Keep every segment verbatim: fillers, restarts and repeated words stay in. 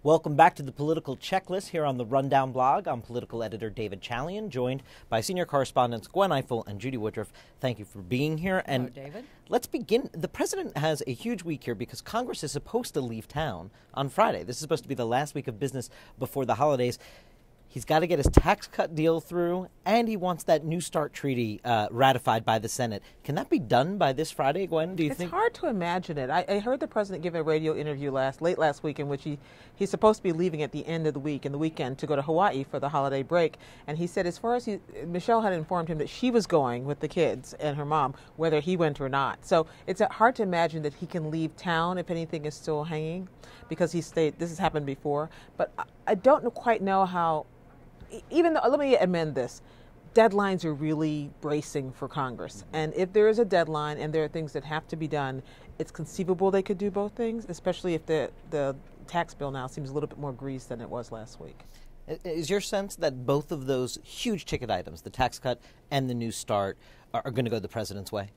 Welcome back to the Political Checklist here on the Rundown blog. I'm political editor David Chalian, joined by senior correspondents Gwen, Ifill, and Judy Woodruff. Thank you for being here. Hello, and David. Let's begin. The president has a huge week here because Congress is supposed to leave town on Friday. This is supposed to be the last week of business before the holidays. He's got to get his tax cut deal through, and he wants that New START treaty uh, ratified by the Senate. Can that be done by this Friday, Gwen, do you it's think? It's hard to imagine it. I, I heard the president give a radio interview last late last week in which he, he's supposed to be leaving at the end of the week, in the weekend, to go to Hawaii for the holiday break. And he said as far as he, Michelle had informed him that she was going with the kids and her mom, whether he went or not. So it's hard to imagine that he can leave town if anything is still hanging, because he stayed, this has happened before. But I, I don't quite know how... Even though, let me amend this, deadlines are really bracing for Congress. And if there is a deadline and there are things that have to be done, it's conceivable they could do both things, especially if the, the tax bill now seems a little bit more greased than it was last week. Is your sense that both of those huge ticket items, the tax cut and the New START, are, are going to go the president's way?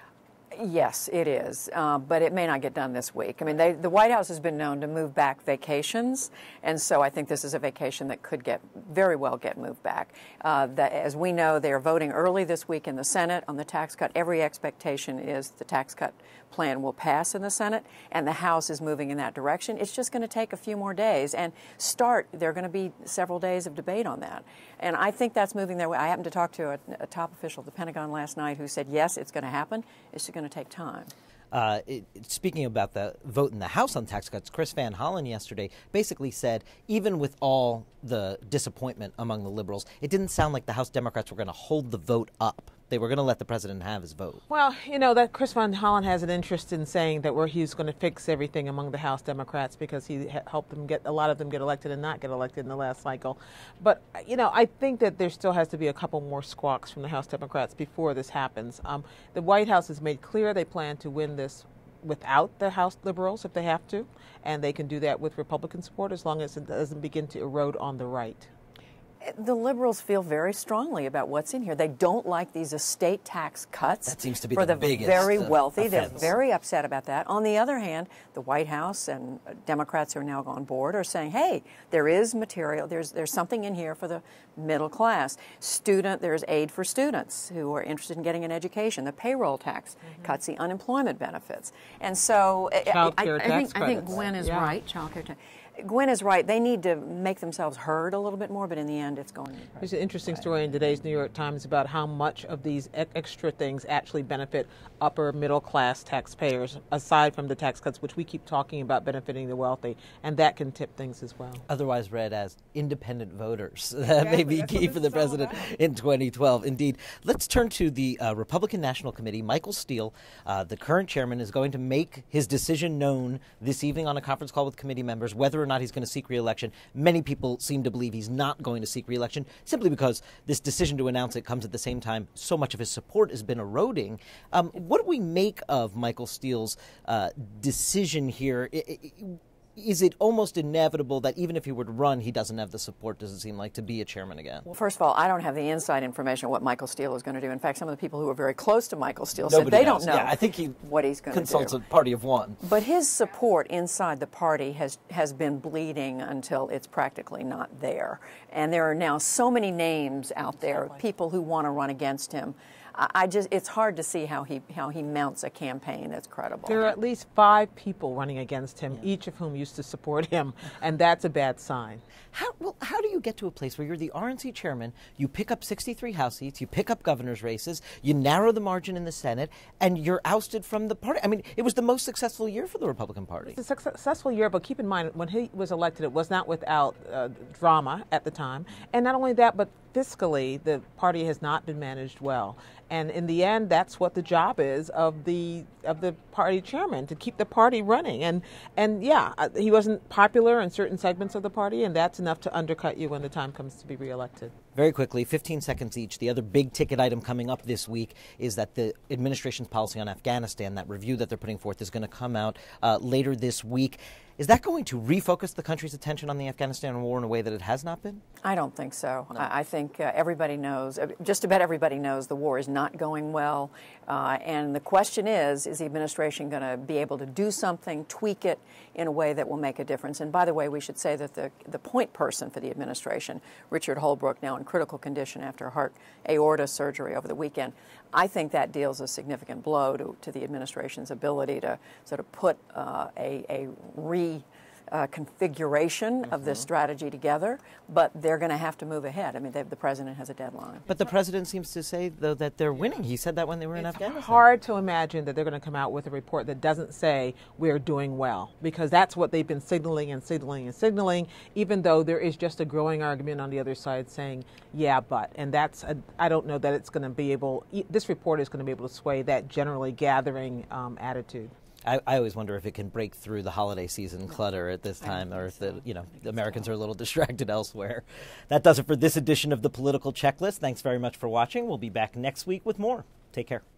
Yes, it is, uh, but it may not get done this week. I mean, they, the White House has been known to move back vacations, and so I think this is a vacation that could get very well get moved back. Uh, that, as we know, they are voting early this week in the Senate on the tax cut. Every expectation is the tax cut plan will pass in the Senate, and the House is moving in that direction. It's just going to take a few more days, and start, there are going to be several days of debate on that. And I think that's moving their way. I happened to talk to a, a top official at the Pentagon last night who said, yes, it's going to happen. It's just going to take time. Uh, it, speaking about the vote in the House on tax cuts, Chris Van Hollen yesterday basically said, even with all the disappointment among the liberals, it didn't sound like the House Democrats were going to hold the vote up. They were going to let the president have his vote. Well, you know, that Chris Van Hollen has an interest in saying that where he's going to fix everything among the House Democrats because he helped them get, a lot of them get elected and not get elected in the last cycle. But, you know, I think that there still has to be a couple more squawks from the House Democrats before this happens. Um, the White House has made clear they plan to win this without the House liberals if they have to, and they can do that with Republican support as long as it doesn't begin to erode on the right. The liberals feel very strongly about what's in here. They don't like these estate tax cuts. That seems to be for the, the biggest very uh, wealthy. offense. They're very upset about that. On the other hand, the White House and Democrats who are now on board are saying, hey, there is material, there's there's something in here for the middle class. Student, there's aid for students who are interested in getting an education. The payroll tax mm-hmm. cuts the unemployment benefits. And so Child I, care I, I, tax think, I think Gwen is yeah. right. Child care tax. Gwen is right. They need to make themselves heard a little bit more, but in the end, it's going to be There's an interesting story in today's New York Times about how much of these e- extra things actually benefit upper middle class taxpayers, aside from the tax cuts, which we keep talking about benefiting the wealthy, and that can tip things as well. Otherwise read as independent voters. That may be key for the president in twenty twelve. Indeed. Let's turn to the uh, Republican National Committee. Michael Steele, uh, the current chairman, is going to make his decision known this evening on a conference call with committee members, whether or not he's going to seek re-election. Many people seem to believe he's not going to seek re-election simply because this decision to announce it comes at the same time so much of his support has been eroding. Um, what do we make of Michael Steele's uh, decision here? I, I, Is it almost inevitable that even if he were to run, he doesn't have the support, does it seem like, to be a chairman again? Well, first of all, I don't have the inside information on what Michael Steele is going to do. In fact, some of the people who are very close to Michael Steele Nobody said they knows. don't know yeah, I think he what he's going to do. Consults a party of one. But his support inside the party has, has been bleeding until it's practically not there. And there are now so many names out there, people who want to run against him. I just, it's hard to see how he how he mounts a campaign that's credible. There are at least five people running against him, yeah. each of whom used to support him, and that's a bad sign. How, well, how do you get to a place where you're the R N C chairman, you pick up sixty-three House seats, you pick up governor's races, you narrow the margin in the Senate, and you're ousted from the party? I mean, it was the most successful year for the Republican Party. It's a successful year, but keep in mind, when he was elected, it was not without uh, drama at the time. And not only that, but fiscally, the party has not been managed well. And in the end, that's what the job is of the of the party chairman, to keep the party running. And and yeah, he wasn't popular in certain segments of the party, and that's enough to undercut you when the time comes to be reelected. Very quickly, fifteen seconds each. The other big ticket item coming up this week is that the administration's policy on Afghanistan, that review that they're putting forth, is going to come out uh, later this week. Is that going to refocus the country's attention on the Afghanistan war in a way that it has not been? I don't think so. No. I, I think uh, everybody knows, uh, just about everybody knows the war is not going well. Uh, and the question is, is the administration going to be able to do something, tweak it in a way that will make a difference? And by the way, we should say that the, the point person for the administration, Richard Holbrooke, now in critical condition after heart aorta surgery over the weekend, I think that deals a significant blow to, to the administration's ability to sort of put uh, a, a re Uh, configuration mm-hmm. of this strategy together, but they're going to have to move ahead. I mean, the president has a deadline. But the president seems to say, though, that they're winning. He said that when they were in it's Afghanistan. It's hard to imagine that they're going to come out with a report that doesn't say we're doing well, because that's what they've been signaling and signaling and signaling, even though there is just a growing argument on the other side saying, yeah, but. And that's, a, I don't know that it's going to be able, this report is going to be able to sway that generally gathering um, attitude. I, I always wonder if it can break through the holiday season clutter at this time, or if the, you know, the Americans are a little distracted elsewhere. That does it for this edition of the Political Checklist. Thanks very much for watching. We'll be back next week with more. Take care.